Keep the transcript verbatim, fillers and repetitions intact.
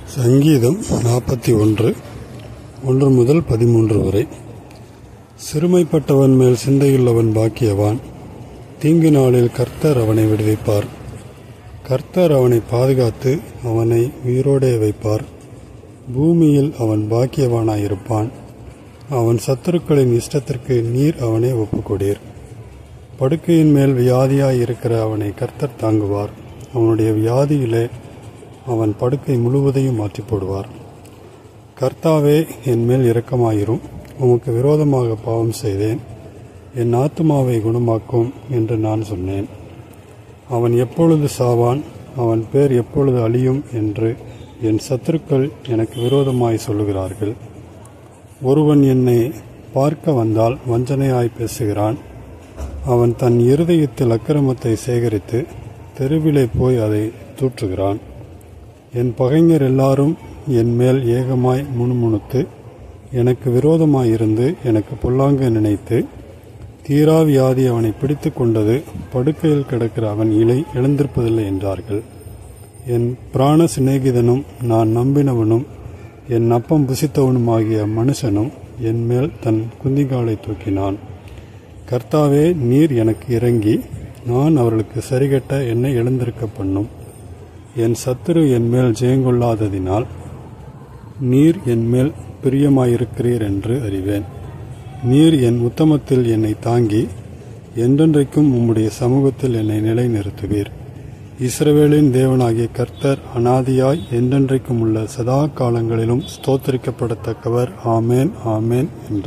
சங்கீதம் நாற்பத்தி ஒன்று ஒன்று முதல் பதிமூன்று வரை. சிறுமைப்பட்டவன் மேல் சிந்தையுள்ளவன் பாக்கியவான். தீங்கு நாளில் கர்த்தர் அவனை விடுவிப்பார். கர்த்தர் அவனை பாதுகாத்து அவனை உயிரோடே வைப்பார். பூமியில் அவன் பாக்கியவானாயிருப்பான். அவன் சத்துருக்களின் இஷ்டத்திற்கு நீர் அவனை ஒப்புக்கொடீர். படுக்கையின் மேல் வியாதியாயிருக்கிற அவனை கர்த்தர் தாங்குவார். அவனுடைய வியாதியிலே அவன் படுக்கை முழுவதையும் மாற்றி போடுவார். கர்த்தாவே, என் மேல் இரக்கமாயிரும். உமக்கு விரோதமாக பாவம் செய்தேன். என் ஆத்துமாவை குணமாக்கும் என்று நான் சொன்னேன். அவன் எப்பொழுது சாவான்? அவன் பேர் எப்பொழுது அழியும் என்று என் சத்துருக்கள் எனக்கு விரோதமாய் சொல்லுகிறார்கள். ஒருவன் என்னை பார்க்க வந்தால் வஞ்சனையாய் பேசுகிறான். அவன் தன் இருதயத்தில் அக்கிரமத்தை சேகரித்து தெருவிலே போய் அதை தூற்றுகிறான். என் பகைஞர் எல்லாரும் என் மேல் ஏகமாய் முணுமுணுத்து எனக்கு விரோதமாயிருந்து எனக்கு பொல்லாங்கு நினைத்து, தீராவியாதி அவனை பிடித்து கொண்டது, படுக்கையில் கிடக்கிற அவன் இலை எழுந்திருப்பதில்லை என்றார்கள். என் பிராண சிநேகிதனும் நான் நம்பினவனும் என் அப்பம் புசித்தவனுமாகிய மனுஷனும் என் மேல் தன் குந்திகாலை தூக்கினான். கர்த்தாவே, நீர் எனக்கு இறங்கி நான் அவர்களுக்கு சரிகட்ட என்னை எழுந்திருக்க பண்ணும். என் சத்துரு என் மேல் ஜெயங்கொள்ளாததினால் நீர் என் மேல் பிரியமாயிருக்கிறீர் என்று அறிவேன். நீர் என் உத்தமத்தில் என்னை தாங்கி என்றென்றைக்கும் உம்முடைய சமூகத்தில் என்னை நிலைநிறுத்துவீர். இஸ்ரவேலின் தேவனாகிய கர்த்தர் அநாதியாய் என்றென்றைக்கும் உள்ள சதா காலங்களிலும் ஸ்தோத்திரிக்கப்படத்தக்கவர். ஆமேன், ஆமேன் என்றார்.